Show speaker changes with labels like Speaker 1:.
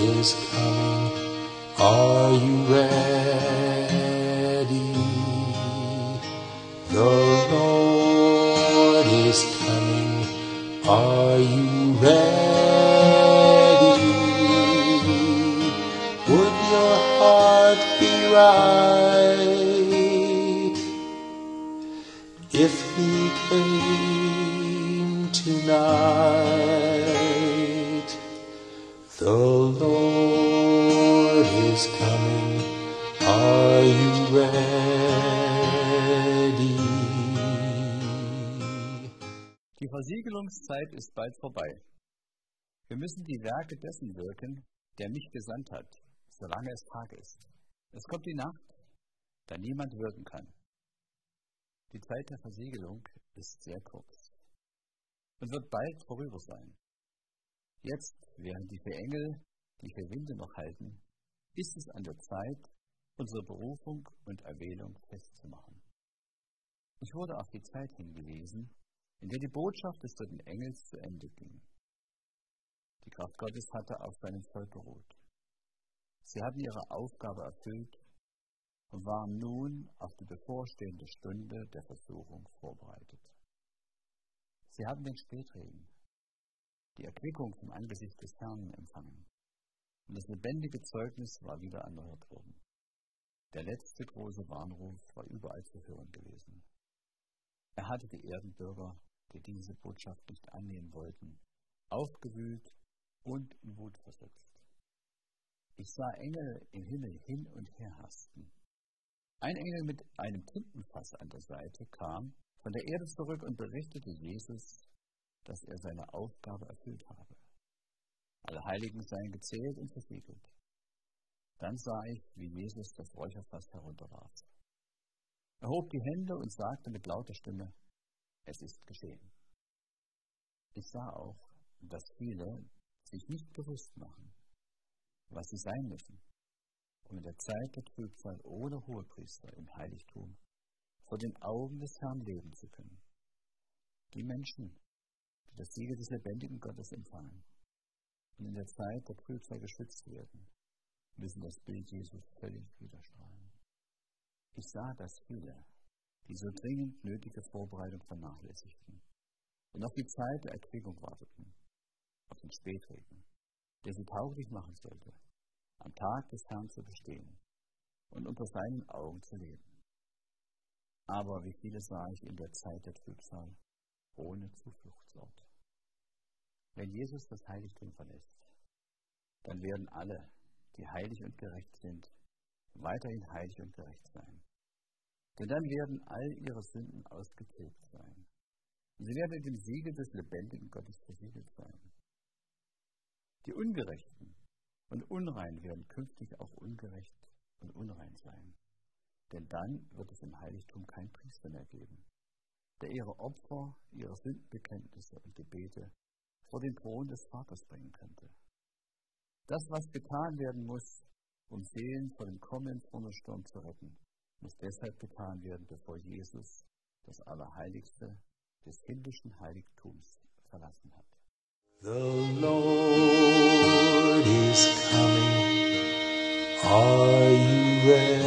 Speaker 1: is coming. Are you ready? The Lord is coming. Are you ready? Would your heart be right if he came tonight? The Lord is coming. Are you ready?
Speaker 2: Die Versiegelungszeit ist bald vorbei. Wir müssen die Werke dessen wirken, der mich gesandt hat, solange es Tag ist. Es kommt die Nacht, da niemand wirken kann. Die Zeit der Versiegelung ist sehr kurz und wird bald vorüber sein. Jetzt, während die vier Engel die vier Winde noch halten, ist es an der Zeit, unsere Berufung und Erwählung festzumachen. Ich wurde auf die Zeit hingewiesen, in der die Botschaft des dritten Engels zu Ende ging. Die Kraft Gottes hatte auf seinem Volk geruht. Sie hatten ihre Aufgabe erfüllt und waren nun auf die bevorstehende Stunde der Versuchung vorbereitet. Sie hatten den Spätregen, die Erquickung vom Angesicht des Herrn empfangen, und das lebendige Zeugnis war wieder erneuert worden. Der letzte große Warnruf war überall zu hören gewesen. Er hatte die Erdenbürger, die diese Botschaft nicht annehmen wollten, aufgewühlt und in Wut versetzt. Ich sah Engel im Himmel hin und her hasten. Ein Engel mit einem Tintenfass an der Seite kam von der Erde zurück und berichtete Jesus, dass er seine Aufgabe erfüllt habe. Alle Heiligen seien gezählt und versiegelt. Dann sah ich, wie Jesus das Räucherfass herunterwarf. Er hob die Hände und sagte mit lauter Stimme: Es ist geschehen. Ich sah auch, dass viele sich nicht bewusst machen, was sie sein müssen, um in der Zeit der Trübsal ohne Hohepriester im Heiligtum vor den Augen des Herrn leben zu können. Die Menschen, die das Siegel des lebendigen Gottes empfangen und in der Zeit der Trübsal geschützt werden, müssen das Bild Jesus völlig widerstrahlen. Ich sah, dass viele die so dringend nötige Vorbereitung vernachlässigten und auf die Zeit der Erquickung warteten, auf den Spätregen, der sie tauglich machen sollte, am Tag des Herrn zu bestehen und unter seinen Augen zu leben. Aber wie viele sah ich in der Zeit der Trübsal ohne Zufluchtsort. Wenn Jesus das Heiligtum verlässt, dann werden alle, die heilig und gerecht sind, weiterhin heilig und gerecht sein. Denn dann werden all ihre Sünden ausgetilgt sein. Und sie werden mit dem Siegel des lebendigen Gottes versiegelt sein. Die Ungerechten und Unreinen werden künftig auch ungerecht und unrein sein. Denn dann wird es im Heiligtum kein Priester mehr geben, der ihre Opfer, ihre Sündenbekenntnisse und Gebete vor den Thron des Vaters bringen könnte. Das, was getan werden muss, um Seelen vor dem kommenden Zornessturm zu retten, muss deshalb getan werden, bevor Jesus das Allerheiligste des himmlischen Heiligtums verlassen hat.
Speaker 1: The Lord is coming. Are you ready?